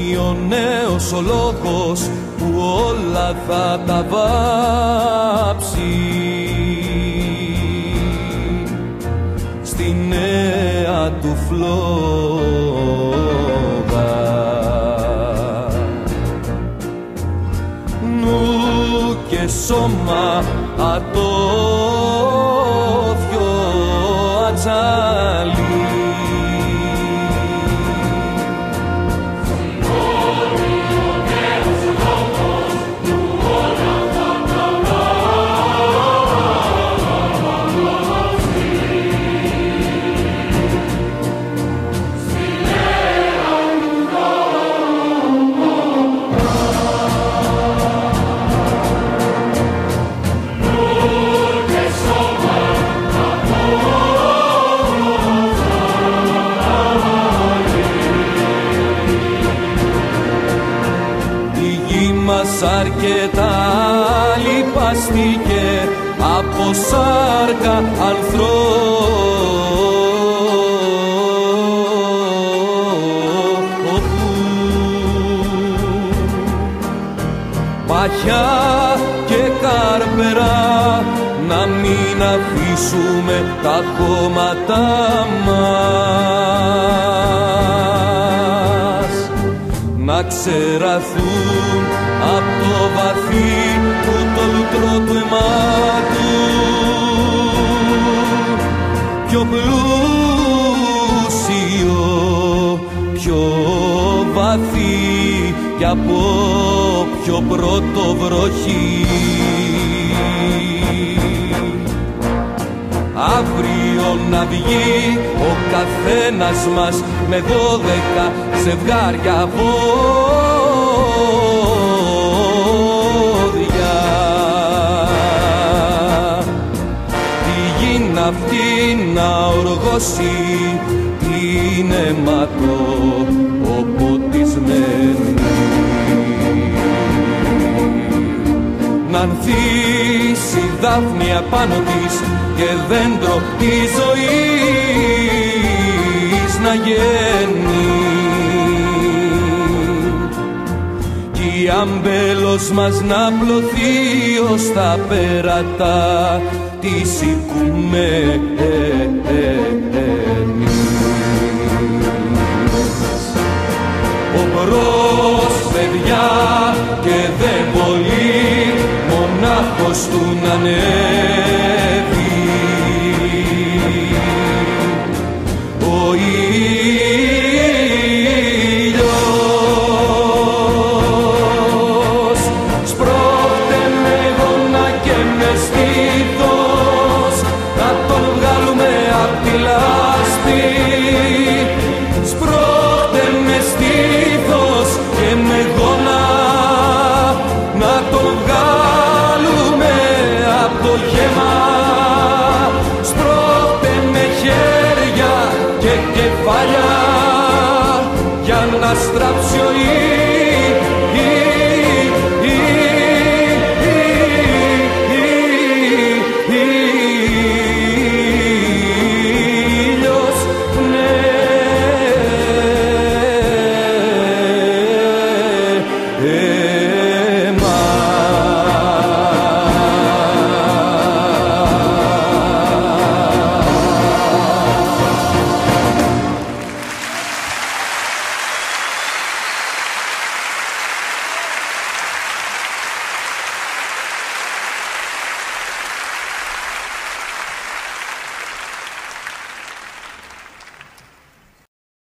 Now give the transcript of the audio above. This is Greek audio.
ο νέος ο λόγος που όλα θα τα βάψει στη νέα του φλόγα. Νου και σώμα ατόφιο ατζάλι, αρκετά λιπαστήκε από σάρκα ανθρώπου. Παχιά και καρπερά να μην αφήσουμε τα χώματα μας να ξεραθούν απ' το βαθύ του το λουτρό του αιμάτου, πιο πλούσιο, πιο βαθύ κι από πιο πρώτο βροχή. Αύριο να βγει ο καθένας μας με 12 ζευγάρια πόδια, τη γη αυτή να οργώσει την αιματοποτισμένη, να ανθίσει δάφνη απάνω της και δέντρο της ζωής να γίνει, κι η αμπέλος μας να πλωθεί ως τα πέρατα της οικουμένης. Ο μπρος παιδιά και δεν μπορεί μονάχος του να ανέβει, ο ήλιος σπρώχτε με γόνα και με στήθος να τον βγάλουμε απ' τη λάσπη, σπρώχτε με στήθος και με γόνα να τον βγάλουμε απ' το γέμα, σπρώχτε με χέρια και κεφάλια για να στράψει ο ήλιος